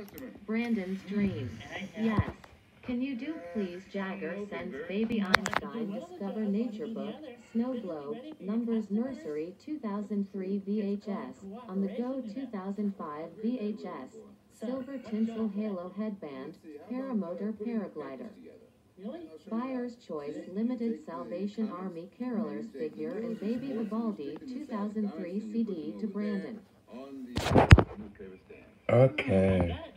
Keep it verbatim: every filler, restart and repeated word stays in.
Brandon's dreams. Yes. Can you do please Jagger sends Baby Einstein Discover Nature book, Snow Globe, Numbers Nursery two thousand three V H S, On the Go two thousand five V H S, Silver Tinsel Halo Headband, Paramotor Paraglider. Buyer's Choice Limited Salvation Army Carolers figure and Baby Vivaldi two thousand three C D to Brandon. Okay.